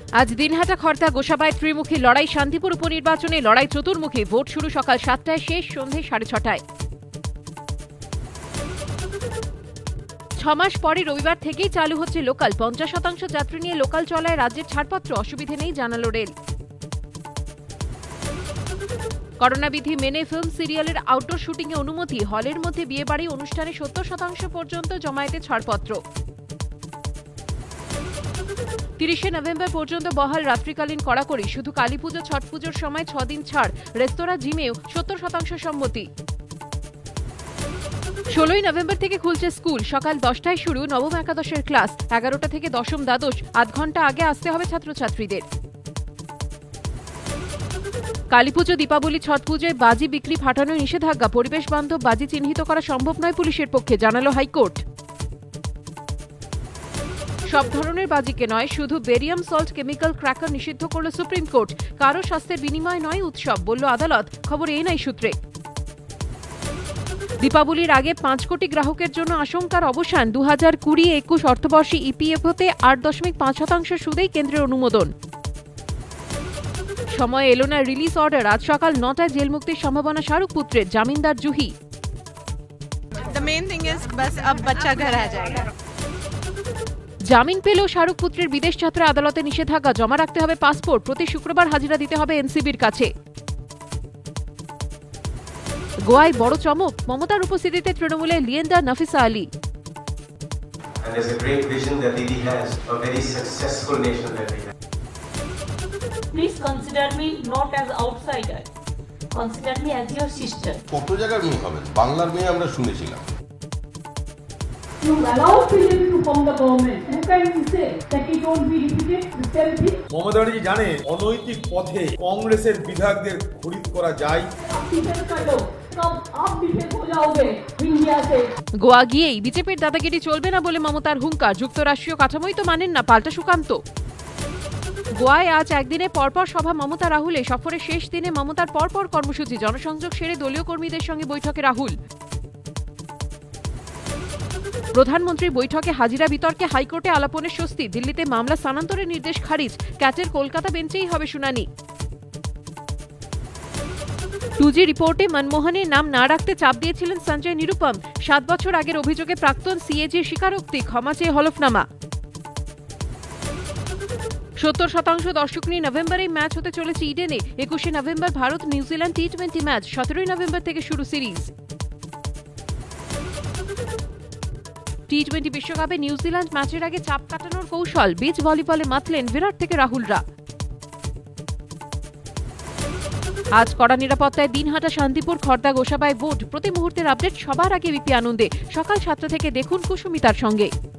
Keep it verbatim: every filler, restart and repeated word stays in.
আজ দিনহাটা খড়দা গোসাবায় ত্রিমুখী লড়াই, শান্তিপুর উপনির্বাচনে লড়াই চতুর্মুখী। ভোট শুরু সকাল সাতটায়, শেষ সন্ধে সাড়ে ছটায়। ছমাস পরে রবিবার থেকেই চালু হচ্ছে লোকাল। পঞ্চাশ শতাংশ যাত্রী নিয়ে লোকাল চলায় রাজ্যের ছাড়পত্র, অসুবিধে নেই জানালো রেল। করোনা বিধি মেনে ফিল্ম সিরিয়ালের আউটডোর শুটিংয়ে অনুমতি। হলের মধ্যে বিয়েবাড়ি অনুষ্ঠানে সত্তর শতাংশ পর্যন্ত জমায়েতে ছাড়পত্র। তিরিশে নভেম্বর পর্যন্ত বহাল রাত্রিকালীন কড়াকড়ি। শুধু কালীপুজো ছট পুজোর সময় ছদিন ছাড়। রেস্তোরাঁ জিমেও সত্তর শতাংশ সম্মতি। ষোলোই নভেম্বর থেকে খুলছে স্কুল। সকাল দশটায় শুরু নবম একাদশের ক্লাস। এগারোটা থেকে দশম দ্বাদশ আধ ঘন্টা আগে আসতে হবে ছাত্রছাত্রীদের। কালীপুজো, দীপাবলি, ছট পুজোয় বাজি বিক্রি ফাটানো নিষেধাজ্ঞা। পরিবেশ বান্ধব বাজি চিহ্নিত করা সম্ভব নয় পুলিশের পক্ষে, জানালো হাইকোর্ট। সব ধরনের বাজিকে নয়, শুধু বেরিয়াম সল্ট কেমিক্যাল ক্র্যাকার নিষিদ্ধ করল সুপ্রিম কোর্ট। কারো স্বাস্থ্যের বিনিময় নয় উৎসব, বলল আদালত। খবর এএনআই সূত্রে। দীপাবলির আগে পাঁচ কোটি গ্রাহকের জন্য আশঙ্কার অবসান। দু হাজার কুড়ি একুশ অর্থবর্ষে ইপিএফওতে আট দশমিক পাঁচ শতাংশ সুদেই কেন্দ্রের অনুমোদন। সময় এলো না রিলিজ অর্ডার। আজ সকাল নটায় জেল মুক্তির সম্ভাবনা শাহরুখ পুত্রের। জামিনদার জুহি। জামিন পেলেও শাহরুখ পুত্রের বিদেশ যাত্রা আদালতে নিষেধাজ্ঞা। জমা রাখতে হবে পাসপোর্ট। প্রতি শুক্রবার হাজিরা দিতে হবে এনসিবির কাছে। গোয়ায় বড় চমক, মমতার উপস্থিতিতে তৃণমূলে লিয়েন্ডা Nafisa Ali. Please consider me not as outsider. Consider me as your sister. কত জায়গার মেয়ে হবে? বাংলার মেয়ে আমরা শুনেছিলাম। You allow P M to form the government. Who can say that it won't be repeated? Tell me. Mamata Banerjee জানে অনৈতিক পথে কংগ্রেসের বিধায়কদের খরিদ করা যায়। গোয়া গিয়েই বিজেপির দাদাগিরি চলবে না বলে মমতার হুঙ্কার। যুক্তরাষ্ট্রীয় কাঠামোই তো মানেন না, পাল্টা সুকান্ত। গোয়ায় আজ একদিনে পরপর সভা মমতা রাহুলে। সফরের শেষ দিনে মমতার পরপর কর্মসূচি। জনসংযোগ সেরে দলীয় কর্মীদের সঙ্গে বৈঠকে রাহুল। প্রধানমন্ত্রীর বৈঠকে হাজিরা বিতর্কে হাইকোর্টে আলাপনের স্বস্তি। দিল্লিতে মামলা স্থানান্তরের নির্দেশ খারিজ। ক্যাটের কলকাতা বেঞ্চেই হবে শুনানি। টু জি রিপোর্টে মনমোহনের নাম না রাখতে চাপ দিয়েছিলেন সঞ্জয় নিরুপম। সাত বছর আগের অভিযোগে প্রাক্তন সিএজির স্বীকারোক্তি, ক্ষমা চেয়ে হলফনামা। সত্তর শতাংশ দর্শক নিয়ে নভেম্বরেই ম্যাচ হতে চলেছে ইডেনে। একুশে November Bharat New Zealand T twenty match. সতেরোই নভেম্বর থেকে শুরু সিরিজ। টি টোয়েন্টি বিশ্বকাপে নিউজিল্যান্ড ম্যাচের আগে চাপ কাটানোর কৌশল। বিচ ভলিবলে মাতলেন বিরাট থেকে রাহুলরা। আজ কড়া নিরাপত্তায় দিনহাটা, শান্তিপুর, খড়দা গোসাবায় ভোট। প্রতি মুহূর্তের আপডেট সবার আগে বিপি আনন্দে। সকাল সাতটা থেকে দেখুন কুসুমিতার সঙ্গে।